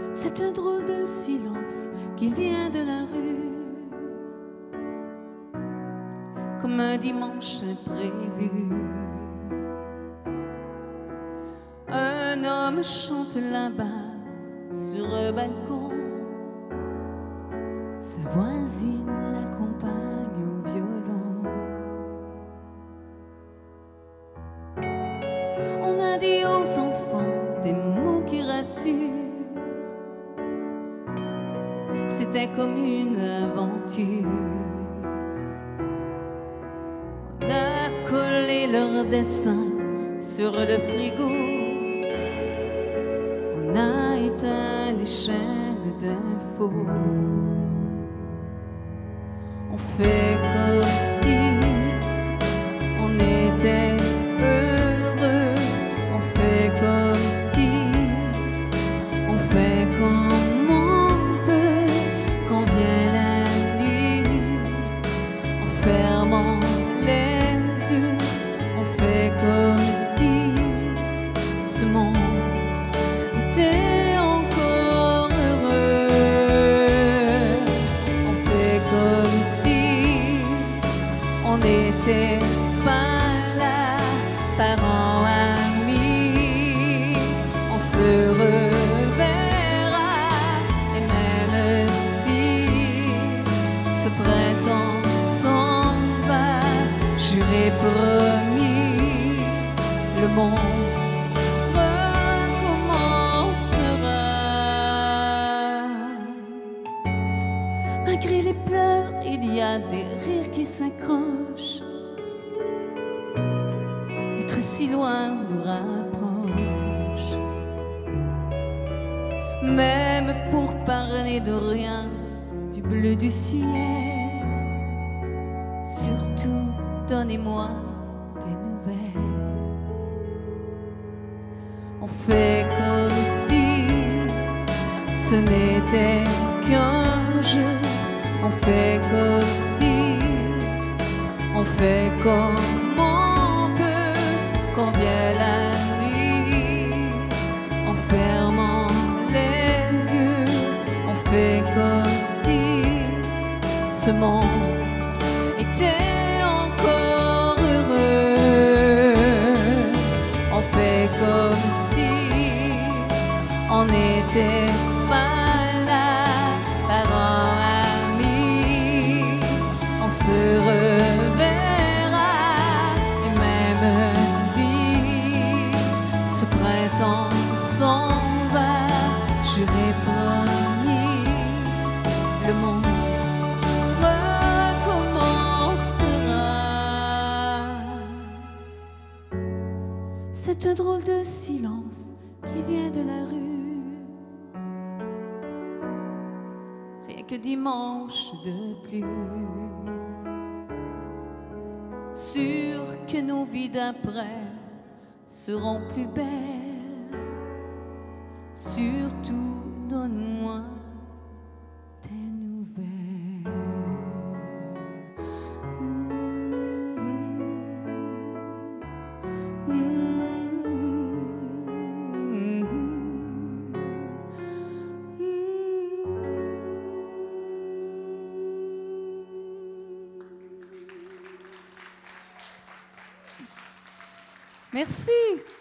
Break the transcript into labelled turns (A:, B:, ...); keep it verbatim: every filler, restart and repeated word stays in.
A: C'est un drôle de silence qui vient de la rue, comme un dimanche imprévu. Un homme chante là-bas sur un balcon, sa voisine l'accompagne au violon. On a dit aux enfants des mots qui rassurent, c'était comme une aventure. On a collé leurs dessins sur le frigo, on a éteint les chaînes d'infos. On fait comme si on était heureux, on fait comme si, on fait comme on peut quand vient la nuit. En fermant les yeux, on fait comme si ce monde était encore heureux. On fait comme si on n'était pas là, parents, amis. On se reverra, et même si ce printemps s'en va, j'aurais promis, le monde malgré les pleurs, il y a des rires qui s'accrochent. Être si loin nous rapproche. Même pour parler de rien, du bleu du ciel. Surtout, donnez-moi des nouvelles. On fait comme si ce n'était qu'un jeu. On fait comme si, on fait comme on peut quand vient la nuit. En fermant les yeux, on fait comme si ce monde était encore heureux. On fait comme si on n'était pas là, parents, amis. On se reverra, et même si ce printemps s'en va, j'aurais promis, le monde recommencera. C'est un drôle de silence qui vient de la rue, rien que dimanche de pluie. Sûr que nos vies d'après seront plus belles. Surtout, donne-moi tes nouvelles. Mmh, mmh, mmh, mmh. Merci.